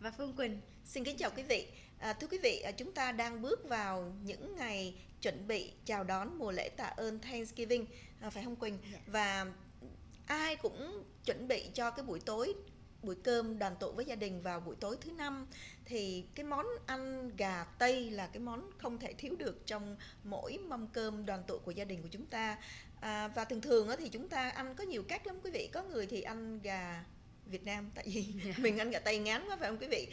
và Phương Quỳnh. Xin kính chào quý vị. Thưa quý vị, chúng ta đang bước vào những ngày chuẩn bị chào đón mùa lễ tạ ơn Thanksgiving, phải không Quỳnh? Dạ. Và ai cũng chuẩn bị cho cái buổi cơm đoàn tụ với gia đình vào buổi tối thứ năm, thì cái món ăn gà Tây là cái món không thể thiếu được trong mỗi mâm cơm đoàn tụ của gia đình của chúng ta. Và thường thường thì chúng ta ăn có nhiều cách lắm quý vị. Có người thì ăn gà Việt Nam, tại vì mình ăn gà Tây ngán quá phải không quý vị?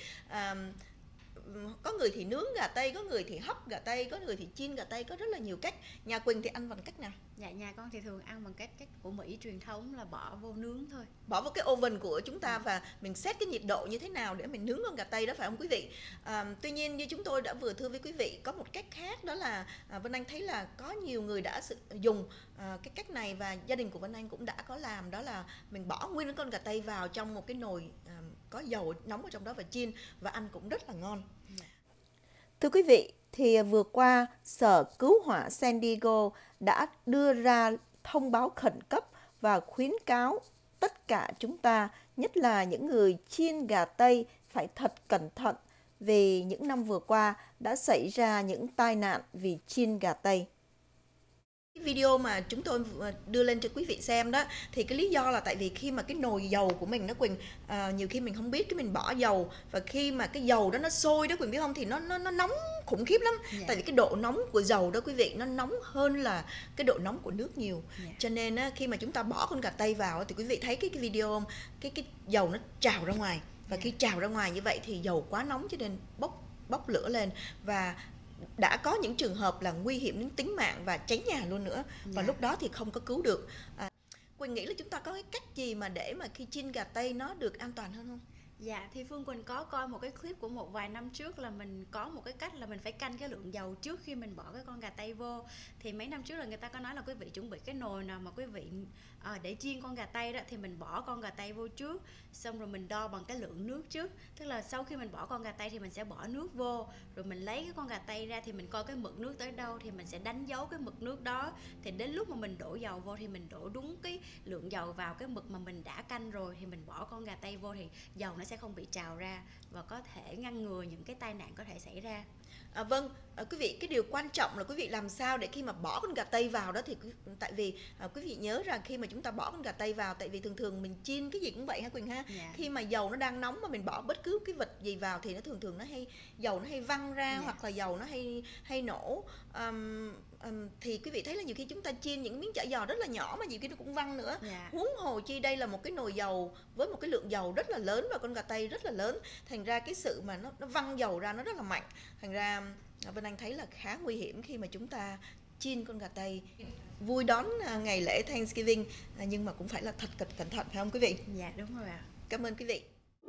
Có người thì nướng gà Tây, có người thì hấp gà Tây, có người thì chiên gà Tây, có rất là nhiều cách. Nhà Quỳnh thì ăn bằng cách nào? Dạ, nhà con thì thường ăn bằng cách của Mỹ truyền thống là bỏ vô nướng thôi. Bỏ vào cái oven của chúng ta và mình set cái nhiệt độ như thế nào để mình nướng con gà Tây đó, phải không quý vị? Tuy nhiên như chúng tôi đã vừa thưa với quý vị, có một cách khác, đó là Vân Anh thấy là có nhiều người đã dùng cái cách này, và gia đình của Vân Anh cũng đã có làm, đó là mình bỏ nguyên con gà Tây vào trong một cái nồi có dầu nóng ở trong đó và chiên, và ăn cũng rất là ngon. Thưa quý vị, thì vừa qua Sở Cứu hỏa San Diego đã đưa ra thông báo khẩn cấp và khuyến cáo tất cả chúng ta, nhất là những người chiên gà Tây, phải thật cẩn thận vì những năm vừa qua đã xảy ra những tai nạn vì chiên gà Tây. Cái video mà chúng tôi đưa lên cho quý vị xem đó, thì cái lý do là tại vì khi mà cái nồi dầu của mình nó Quỳnh, nhiều khi mình không biết, cái mình bỏ dầu, và khi mà cái dầu đó nó sôi đó Quỳnh biết không, thì nó nóng khủng khiếp lắm. Tại vì cái độ nóng của dầu đó quý vị, nó nóng hơn là cái độ nóng của nước nhiều. Cho nên khi mà chúng ta bỏ con gà Tây vào thì quý vị thấy cái video không, cái dầu nó trào ra ngoài, và khi trào ra ngoài như vậy thì dầu quá nóng cho nên bốc lửa lên, và đã có những trường hợp là nguy hiểm đến tính mạng và cháy nhà luôn nữa. Và lúc đó thì không có cứu được. Quỳnh nghĩ là chúng ta có cái cách gì mà để mà khi chiên gà Tây nó được an toàn hơn không? Dạ, thì Phương Quỳnh có coi một cái clip của một vài năm trước là mình có một cái cách là mình phải canh cái lượng dầu trước khi mình bỏ cái con gà Tây vô. Thì mấy năm trước là người ta có nói là quý vị chuẩn bị cái nồi nào mà quý vị để chiên con gà Tây đó, thì mình bỏ con gà Tây vô trước, xong rồi mình đo bằng cái lượng nước trước. Tức là sau khi mình bỏ con gà Tây thì mình sẽ bỏ nước vô, rồi mình lấy cái con gà Tây ra thì mình coi cái mực nước tới đâu thì mình sẽ đánh dấu cái mực nước đó. Thì đến lúc mà mình đổ dầu vô thì mình đổ đúng cái lượng dầu vào cái mực mà mình đã canh rồi, thì mình bỏ con gà Tây vô thì dầu nó sẽ không bị trào ra và có thể ngăn ngừa những cái tai nạn có thể xảy ra. Vâng, quý vị, cái điều quan trọng là quý vị làm sao để khi mà bỏ con gà Tây vào đó, thì tại vì quý vị nhớ rằng khi mà chúng ta bỏ con gà Tây vào, tại vì thường thường mình chiên cái gì cũng vậy ha Quỳnh ha. Khi mà dầu nó đang nóng mà mình bỏ bất cứ cái vật gì vào thì nó thường nó hay, dầu nó hay văng ra, hoặc là dầu nó hay nổ. Thì quý vị thấy là nhiều khi chúng ta chiên những miếng chả giò rất là nhỏ mà nhiều khi nó cũng văng nữa. Huống hồ chi đây là một cái nồi dầu với một cái lượng dầu rất là lớn và con gà Tây rất là lớn, thành ra cái sự mà nó văng dầu ra nó rất là mạnh. Thành ra Vân Anh thấy là khá nguy hiểm khi mà chúng ta chiên con gà Tây. Vui đón ngày lễ Thanksgiving, nhưng mà cũng phải là thật cẩn thận, phải không quý vị? Dạ đúng rồi ạ. Cảm ơn quý vị.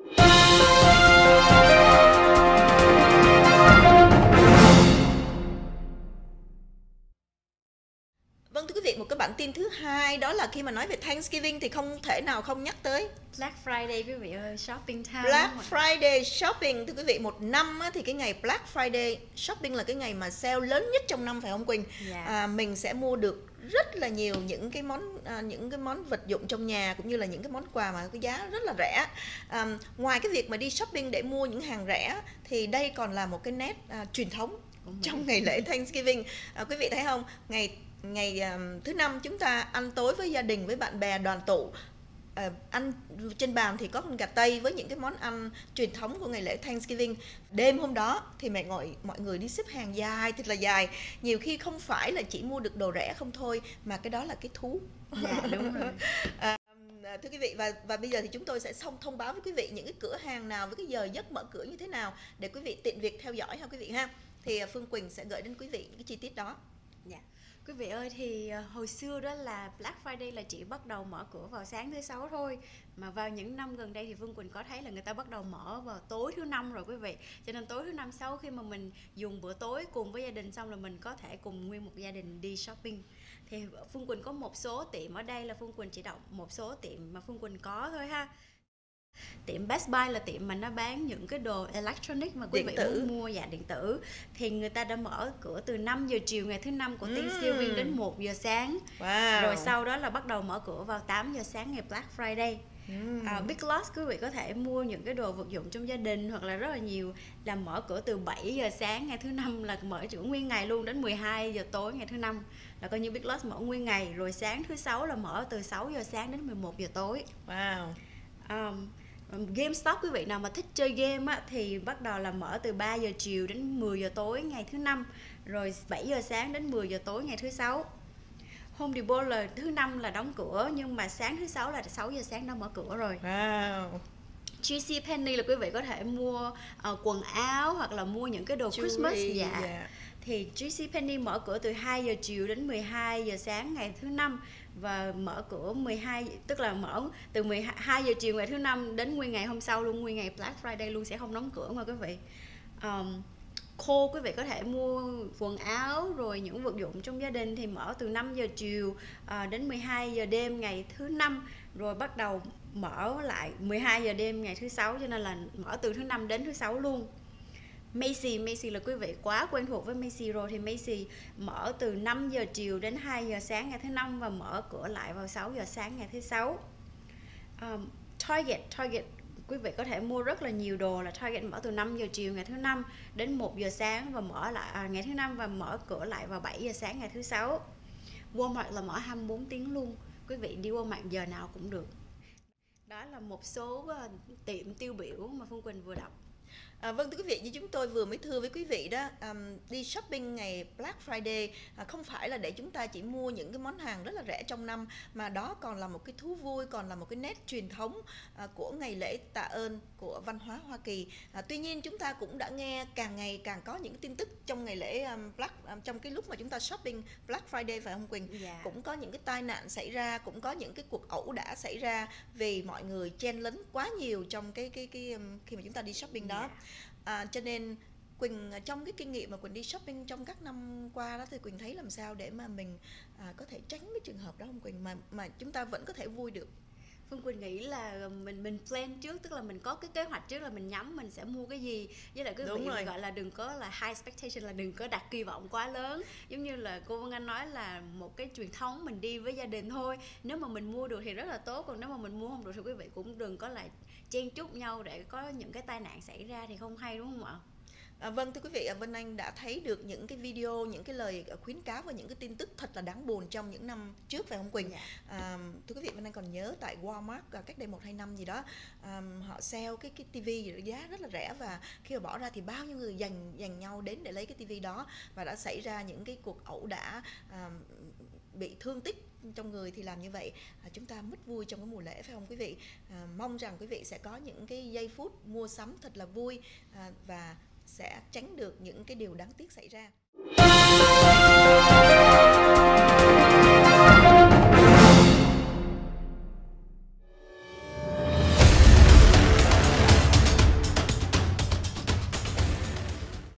Vâng, thưa quý vị, một cái bản tin thứ hai đó là khi mà nói về Thanksgiving thì không thể nào không nhắc tới Black Friday quý vị ơi, shopping time. Black Friday shopping. Thưa quý vị, một năm thì cái ngày Black Friday shopping là cái ngày mà sale lớn nhất trong năm, phải không Quỳnh? Mình sẽ mua được rất là nhiều những cái món vật dụng trong nhà, cũng như là những cái món quà mà cái giá rất là rẻ. Ngoài cái việc mà đi shopping để mua những hàng rẻ, thì đây còn là một cái nét truyền thống trong ngày lễ Thanksgiving. Quý vị thấy không, ngày thứ năm chúng ta ăn tối với gia đình, với bạn bè, đoàn tụ. Ăn trên bàn thì có con gà Tây với những cái món ăn truyền thống của ngày lễ Thanksgiving. Đêm hôm đó thì mọi người đi xếp hàng dài, thật là dài. Nhiều khi không phải là chỉ mua được đồ rẻ không thôi, mà cái đó là cái thú. Dạ đúng rồi. Thưa quý vị, và bây giờ thì chúng tôi sẽ thông báo với quý vị những cái cửa hàng nào với cái giờ giấc mở cửa như thế nào để quý vị tiện việc theo dõi ha quý vị ha. Thì Phương Quỳnh sẽ gửi đến quý vị những cái chi tiết đó. Dạ. Quý vị ơi, thì hồi xưa đó là Black Friday là chỉ bắt đầu mở cửa vào sáng thứ Sáu thôi. Mà vào những năm gần đây thì Phương Quỳnh có thấy là người ta bắt đầu mở vào tối thứ Năm rồi quý vị. Cho nên tối thứ Năm sau khi mà mình dùng bữa tối cùng với gia đình xong là mình có thể cùng nguyên một gia đình đi shopping. Thì Phương Quỳnh có một số tiệm ở đây là Phương Quỳnh chỉ đọc một số tiệm mà Phương Quỳnh có thôi ha. Tiệm Best Buy là tiệm mà nó bán những cái đồ electronic mà quý vị muốn mua, điện tử. Thì người ta đã mở cửa từ 5 giờ chiều ngày thứ năm của Thanksgiving đến 1 giờ sáng. Rồi sau đó là bắt đầu mở cửa vào 8 giờ sáng ngày Black Friday. Big Lots quý vị có thể mua những cái đồ vật dụng trong gia đình hoặc là rất là nhiều, là mở cửa từ 7 giờ sáng ngày thứ năm, là mở cửa nguyên ngày luôn đến 12 giờ tối ngày thứ năm, là coi như Big Lots mở nguyên ngày. Rồi sáng thứ sáu là mở từ 6 giờ sáng đến 11 giờ tối. GameStop quý vị nào mà thích chơi game á, thì bắt đầu là mở từ 3 giờ chiều đến 10 giờ tối ngày thứ năm, rồi 7 giờ sáng đến 10 giờ tối ngày thứ sáu. Home Depot là thứ năm là đóng cửa, nhưng mà sáng thứ sáu là 6 giờ sáng đã mở cửa rồi. JCPenney là quý vị có thể mua quần áo hoặc là mua những cái đồ Christmas. Thì JCPenney mở cửa từ 2 giờ chiều đến 12 giờ sáng ngày thứ năm, và mở cửa 12, tức là mở từ 12 giờ chiều ngày thứ năm đến nguyên ngày hôm sau luôn, nguyên ngày Black Friday luôn, sẽ không đóng cửa nha quý vị. Kohl's quý vị có thể mua quần áo rồi những vật dụng trong gia đình, thì mở từ 5 giờ chiều đến 12 giờ đêm ngày thứ năm, rồi bắt đầu mở lại 12 giờ đêm ngày thứ sáu, cho nên là mở từ thứ năm đến thứ sáu luôn. Macy là quý vị quá quen thuộc với Macy rồi, thì Macy mở từ 5 giờ chiều đến 2 giờ sáng ngày thứ năm và mở cửa lại vào 6 giờ sáng ngày thứ sáu. Target quý vị có thể mua rất là nhiều đồ, là Target mở từ 5 giờ chiều ngày thứ năm đến 1 giờ sáng và mở lại ngày thứ năm và mở cửa lại vào 7 giờ sáng ngày thứ sáu. Walmart là mở 24 tiếng luôn, quý vị đi Walmart giờ nào cũng được. Đó là một số tiệm tiêu biểu mà Phương Quỳnh vừa đọc. Vâng, thưa quý vị, như chúng tôi vừa mới thưa với quý vị đó, đi shopping ngày Black Friday không phải là để chúng ta chỉ mua những cái món hàng rất là rẻ trong năm, mà đó còn là một cái thú vui, còn là một cái nét truyền thống của ngày lễ tạ ơn của văn hóa Hoa Kỳ. Tuy nhiên chúng ta cũng đã nghe càng ngày càng có những tin tức trong ngày lễ trong cái lúc mà chúng ta shopping Black Friday, phải không Quỳnh? Cũng có những cái tai nạn xảy ra, cũng có những cái cuộc ẩu đả xảy ra vì mọi người chen lấn quá nhiều trong cái khi mà chúng ta đi shopping đó. Cho nên Quỳnh, trong cái kinh nghiệm mà Quỳnh đi shopping trong các năm qua đó, thì Quỳnh thấy làm sao để mà mình có thể tránh cái trường hợp đó không Quỳnh, mà chúng ta vẫn có thể vui được? Phương Quỳnh nghĩ là mình plan trước, tức là mình có cái kế hoạch trước là mình nhắm mình sẽ mua cái gì, với lại quý vị gọi là đừng có là high expectation, là đừng có đặt kỳ vọng quá lớn. Giống như là cô Vân Anh nói là một cái truyền thống mình đi với gia đình thôi, nếu mà mình mua được thì rất là tốt, còn nếu mà mình mua không được thì quý vị cũng đừng có lại chen chúc nhau để có những cái tai nạn xảy ra thì không hay, đúng không ạ? Vâng, thưa quý vị, Vân Anh đã thấy được những cái video, những cái lời khuyến cáo và những cái tin tức thật là đáng buồn trong những năm trước, phải không Quỳnh? Thưa quý vị, Vân Anh còn nhớ tại Walmart cách đây 1-2 năm gì đó, họ sale cái tivi giá rất là rẻ, và khi mà bỏ ra thì bao nhiêu người dành nhau đến để lấy cái tivi đó, và đã xảy ra những cái cuộc ẩu đả, bị thương tích trong người. Thì làm như vậy chúng ta mất vui trong cái mùa lễ, phải không quý vị? Mong rằng quý vị sẽ có những cái giây phút mua sắm thật là vui và sẽ tránh được những cái điều đáng tiếc xảy ra.